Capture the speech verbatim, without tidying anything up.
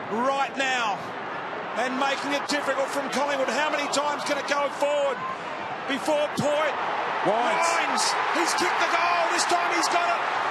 right now and making it difficult from Collingwood. How many times can it go forward before point? Wines. Wines. He's kicked the goal. This time he's got it.